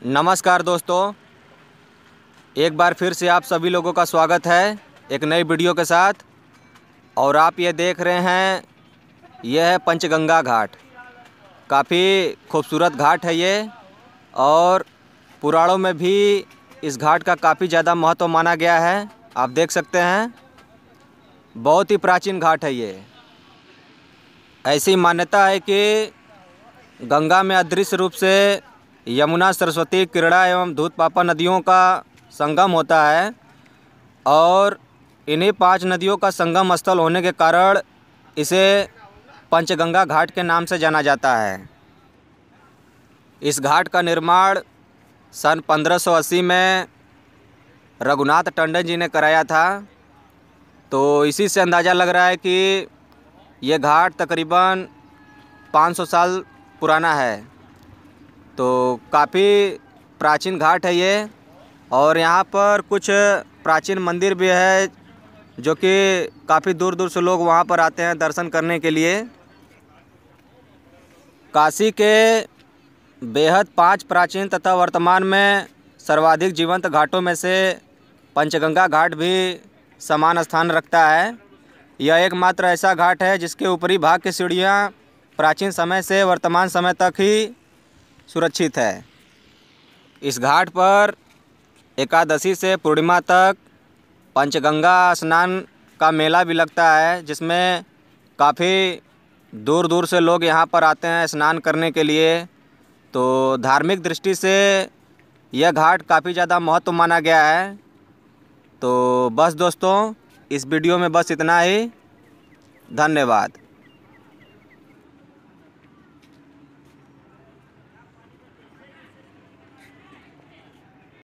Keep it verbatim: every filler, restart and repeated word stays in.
नमस्कार दोस्तों, एक बार फिर से आप सभी लोगों का स्वागत है एक नई वीडियो के साथ। और आप ये देख रहे हैं, यह है पंचगंगा घाट। काफ़ी खूबसूरत घाट है ये, और पुराणों में भी इस घाट का काफ़ी ज़्यादा महत्व माना गया है। आप देख सकते हैं, बहुत ही प्राचीन घाट है ये। ऐसी मान्यता है कि गंगा में अदृश्य रूप से यमुना, सरस्वती, कृष्णा एवं दूधपापा नदियों का संगम होता है, और इन्हीं पांच नदियों का संगम स्थल होने के कारण इसे पंचगंगा घाट के नाम से जाना जाता है। इस घाट का निर्माण सन पंद्रह सौ अस्सी में रघुनाथ टंडन जी ने कराया था। तो इसी से अंदाज़ा लग रहा है कि ये घाट तकरीबन पाँच सौ साल पुराना है। तो काफ़ी प्राचीन घाट है ये, और यहाँ पर कुछ प्राचीन मंदिर भी है जो कि काफ़ी दूर दूर से लोग वहाँ पर आते हैं दर्शन करने के लिए। काशी के बेहद पांच प्राचीन तथा वर्तमान में सर्वाधिक जीवंत घाटों में से पंचगंगा घाट भी समान स्थान रखता है। यह एकमात्र ऐसा घाट है जिसके ऊपरी भाग की सीढ़ियाँ प्राचीन समय से वर्तमान समय तक ही सुरक्षित है। इस घाट पर एकादशी से पूर्णिमा तक पंचगंगा स्नान का मेला भी लगता है, जिसमें काफ़ी दूर दूर से लोग यहाँ पर आते हैं स्नान करने के लिए। तो धार्मिक दृष्टि से यह घाट काफ़ी ज़्यादा महत्व माना गया है। तो बस दोस्तों, इस वीडियो में बस इतना ही। धन्यवाद।